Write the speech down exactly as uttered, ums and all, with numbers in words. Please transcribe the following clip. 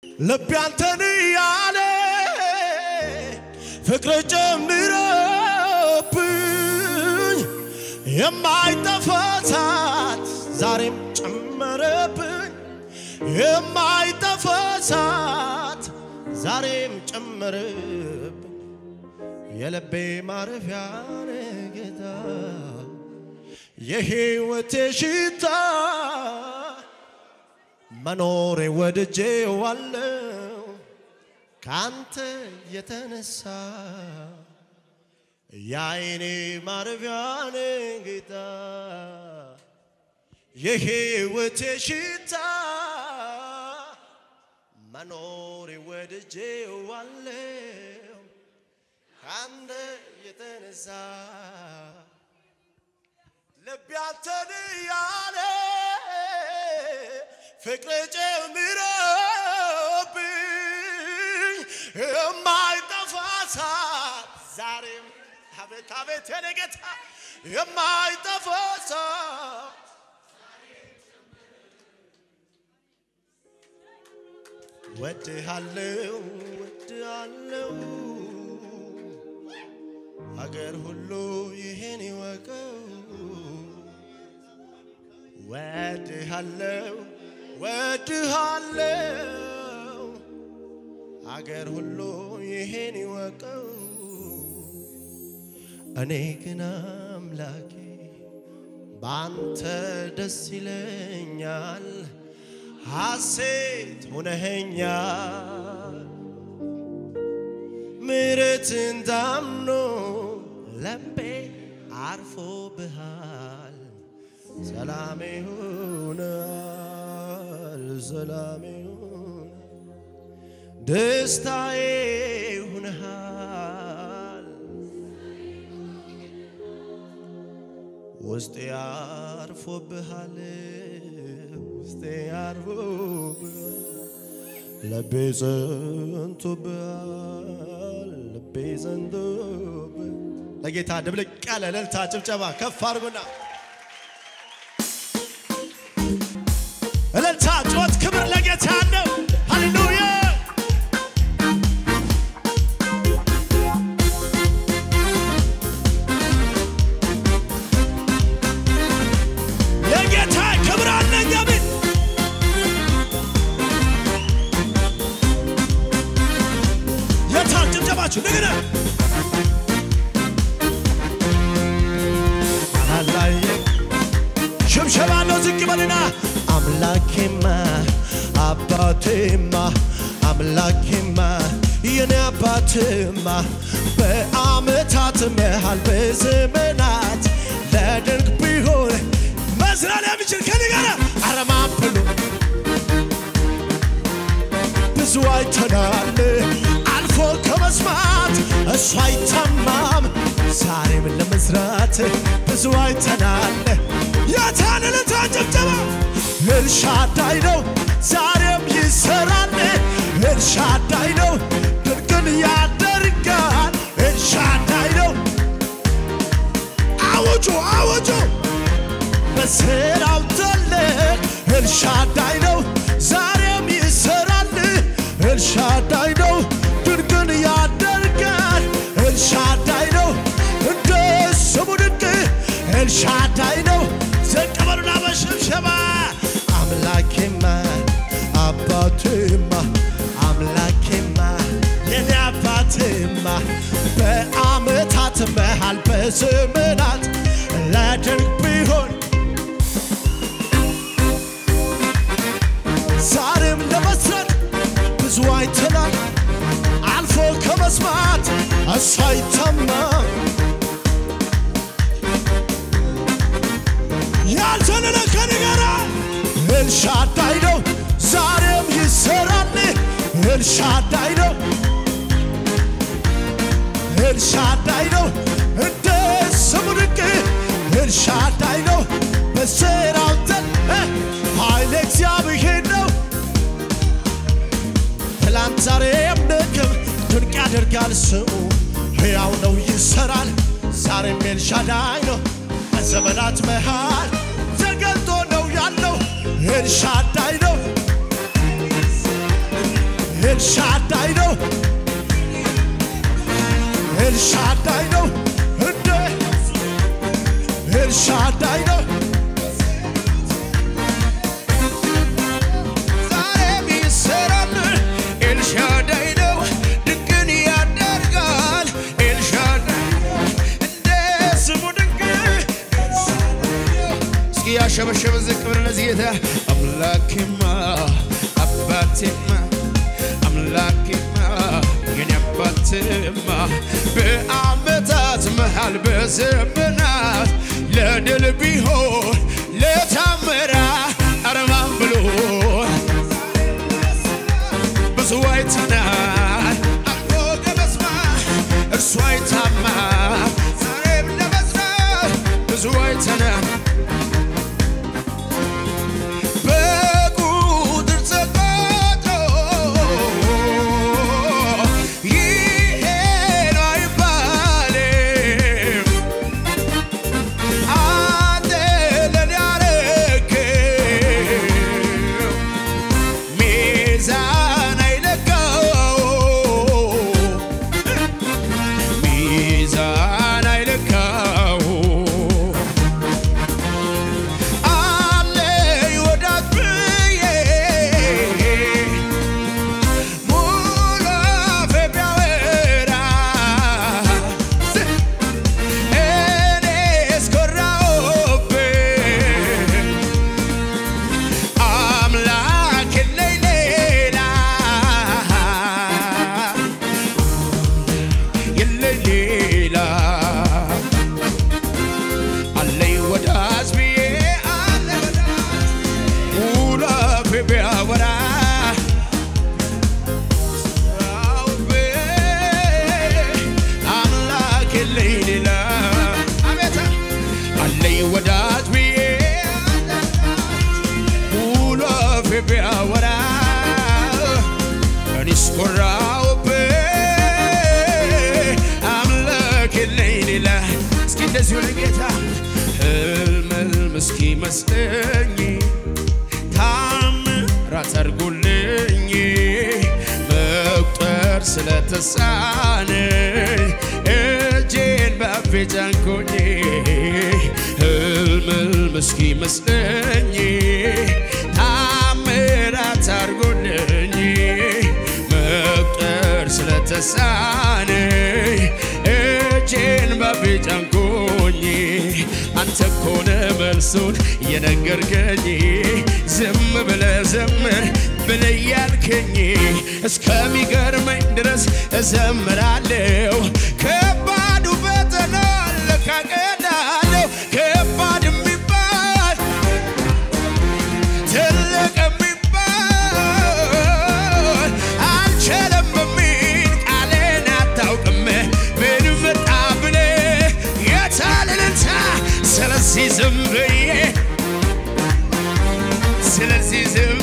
ልቤ አንተን ያለ ፍቅር ጨምሮብኝ የማይጠፋ እሳት ዛሬም ጨመረብኝ የማይጠፋ እሳት ዛሬም ጨመረብኝ የልቤ ማረፊያ ጌታ የሕይወቴ ሽታ መኖሬ ወድጄዋለሁ ካንተ የተነሳ የዓይኔ ማረፊያ ጌታ የሕይወቴ ሽታ መኖሬ ወድጄዋለሁ ካንተ የተነሳ ልቤ አንተን ያለ ፍቅር ጨምሮብኝ የማይጠፋ እሳት ዛሬም አቤት አቤት የኔ ጌታ የማይጠፋ እሳት ወድሃለሁ ወድሃለሁ አገር ሁሉ ይሄን ይወቀው ወድሃለሁ ወድሃለሁ አገር ሁሉ ይሄን ይወቀው እኔ ግን አምላኬ ባንተ ደስ ይለኛል ሐሴት ሆነኸኛል ምሕረትን ታምኖ ልቤ አርፎብሃል ሰላም ይሁናል ሰላም ይሁን ደስታዬ ይሁንሃል ውስጤ አርፎብሃል ውስጤ አርፎብሃል ልቤ ጸንቶብሃል ልቤ ጸንቶብሃል ለጌታ ድብልቅ ያለ እልልታ ጭብጨባ ከፍ አድርጉና እልልታ ጩኸት ክብር ለጌታ ነው ሃሌሉያ ለጌታ ክብር አለኝ አሜን የታል ጭብጨባችሁ እንደገና አላየ ሽብሸባ ነው ዝቅ በልና አምላኬማ አባቴማ አምላኬማ የኔ አባቴማ በአመታት መሃል በዘመናት ለድንቅ ቢሆን መስራት የሚችል ከኔ ጋር አረማም ብሎ ብዙ አይተናል አልፎ ከመስማት እሱ አይታማም ዛሬም ለመስራት ብዙ አይተናል የታንለታ ጭብጨባ ኤልሻዳይ ነው ዛሬም ይሰራል ኤልሻዳይ ነው ድንቅን ያደርጋል ኤልሻዳይ ነው አውጁ አውጁ በስራው ትልቅ ኤልሻዳይ ነው ዛሬም ይሰራል ኤልሻዳይ ነው ድንቅን ያደርጋል ኤልሻዳይ ነው እንደ ስሙ ድንቅ ኤልሻዳይ ነው ዘቀበሉና በሽብሸባ አምላኬማ አባቴማ አምላኬማ የኔ አባቴማ በአመታት መሃል በዘመናት ለድንቅ ቢሆን ዛሬም ለመስራት ብዙ አይተናል አልፎ ከመስማት እሱ አይታማም ያልተነነ ከኔ ጋር ኤልሻዳይ ነው ዛሬም ይሰራል ኤልሻዳይ ነው ኤልሻዳይ ነው እንደ ስሙ ድንቅ ኤልሻዳይ ነው በስራው ኃይለ እግዚአብሔር ነው ትላንት ዛሬም ነገም ድንቅ ያደርጋል ስሙ ሕያው ነው ይሰራል ዛሬም ኤልሻዳይ ነው በዘመናት መሃል ተገልጦ ነው ያለው ኤልሻዳይ ነው ኤልሻዳይ ነው ኤልሻዳይ ነው እንደ ኤልሻዳይ ነው ዛሬም ይሰራል ኤልሻዳይ ነው ድንቅን ያደርጋል ኤልሻዳይ እንደ ስሙ ድንቅ እስኪ ያሸበሸበ ዝቅ ብለን ለዚህ ጌታ አምላኬማ አባቴማ አምላኬማ የኔ አባቴማ በዓመታት መሃል በዘመናት ለድል ቢሆን ለታምራት አረማን ብሎ ብዙ አይተናል አልፎ ገበስማ እርሱ አይታማ ዛሬም ለመስራት ብዙ አይተናል እስኪ መስለኝ ታምራት አድርጎልኝ መቁጠር ስለተሳነኝ እጄን በአፌ ጫንኩኝ ህልም እስኪ መስለኝ ታምራት አድርጎልኝ መቁጠር ስለተሳነኝ እጄን በአፌ ጫንኩኝ አንተ ኮነ መልሱን የነገርከኝ ዝም ብለህ ዘምር ብለህ ያልከኝ እስከሚገርመኝ ድረስ እዘምራለሁ ከባዱ ፈተና ለካ ቀላለሁ ከባድ የሚባል ትልቅ የሚባል አልችልም የሚል ቃሌን አታውቅም ምን መጣ ብለህ የታልልታ ስለዚህ ዝም ብዬ ስለዚህ ዝም